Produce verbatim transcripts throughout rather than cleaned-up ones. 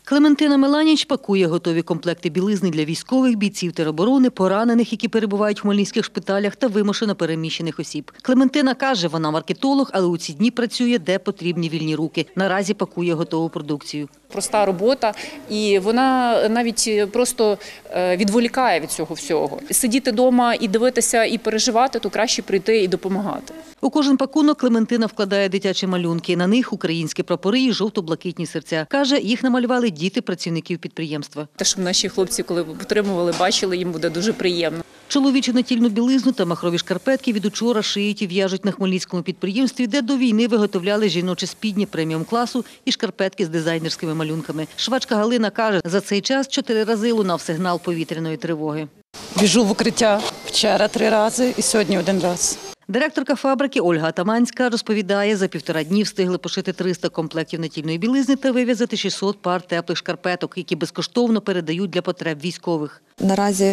Клементина Меланіч пакує готові комплекти білизни для військових, бійців тероборони, поранених, які перебувають в хмельницьких шпиталях та вимушено переміщених осіб. Клементина каже, вона маркетолог, але у ці дні працює, де потрібні вільні руки. Наразі пакує готову продукцію. Проста робота, і вона навіть просто відволікає від цього всього. Сидіти вдома і дивитися, і переживати, то краще прийти і допомагати. У кожен пакунок Клементина вкладає дитячі малюнки. На них українські прапори і жовто-блакитні серця. Каже, їх намалювали діти працівників підприємства. Те, щоб наші хлопці, коли отримували, бачили, їм буде дуже приємно. Чоловічу натільну білизну та махрові шкарпетки від учора шиють і в'яжуть на хмельницькому підприємстві, де до війни виготовляли жіночі спідні преміум-класу і шкарпетки з дизайнерськими малюнками. Швачка Галина каже, за цей час чотири рази лунав сигнал повітряної тривоги. Біжу в укриття вчора три рази і сьогодні один раз. Директорка фабрики Ольга Атаманська розповідає, за півтора дні встигли пошити триста комплектів натільної білизни та вив'язати шістсот пар теплих шкарпеток, які безкоштовно передають для потреб військових. Наразі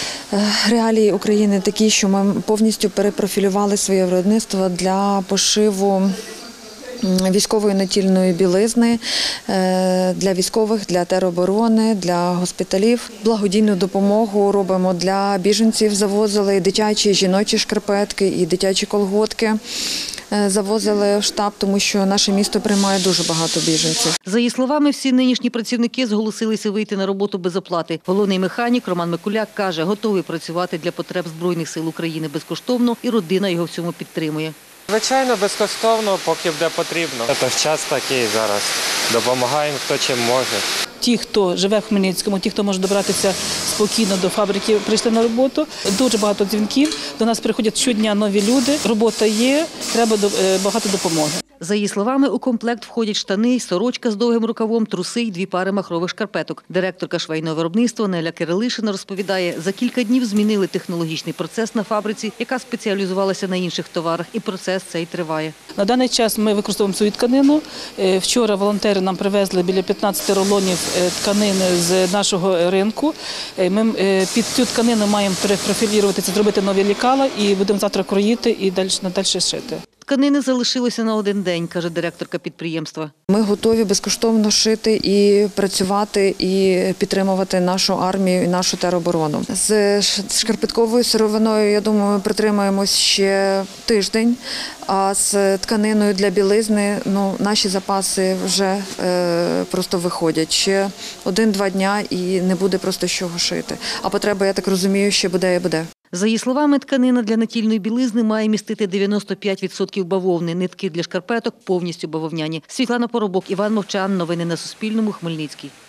реалії України такі, що ми повністю перепрофілювали своє виробництво для пошиву військової натільної білизни для військових, для тероборони, для госпіталів. Благодійну допомогу робимо для біженців, завозили дитячі, жіночі шкарпетки і дитячі колготки. Завозили в штаб, тому що наше місто приймає дуже багато біженців. За її словами, всі нинішні працівники зголосилися вийти на роботу без оплати. Головний механік Роман Микуляк каже, готовий працювати для потреб Збройних сил України безкоштовно, і родина його в цьому підтримує. Звичайно, безкоштовно, поки буде потрібно. Це час такий зараз. Допомагаємо, хто чим може. Ті, хто живе в Хмельницькому, ті, хто може добратися спокійно до фабрики, прийшли на роботу. Дуже багато дзвінків. До нас приходять щодня нові люди. Робота є, треба багато допомоги. За її словами, у комплект входять штани, сорочка з довгим рукавом, труси й дві пари махрових шкарпеток. Директорка швейного виробництва Неля Кирилишина розповідає, за кілька днів змінили технологічний процес на фабриці, яка спеціалізувалася на інших товарах, і процес цей триває. На даний час ми використовуємо свою тканину. Вчора волонтери нам привезли біля п'ятнадцяти рулонів тканини з нашого ринку. Ми під цю тканину маємо перепрофіліруватися, зробити нові лекала і будемо завтра кроїти і далі надалі шити. Тканини залишилося на один день, каже директорка підприємства. Ми готові безкоштовно шити і працювати, і підтримувати нашу армію і нашу тероборону. З шкарпетковою сировиною, я думаю, ми притримаємось ще тиждень, а з тканиною для білизни ну, наші запаси вже е, просто виходять. Ще один-два дня і не буде просто з чого шити. А потреба, я так розумію, ще буде і буде. За її словами, тканина для натільної білизни має містити дев'яносто п'ять відсотків бавовни, нитки для шкарпеток повністю бавовняні. Світлана Поробок, Іван Мовчан. Новини на Суспільному. Хмельницький.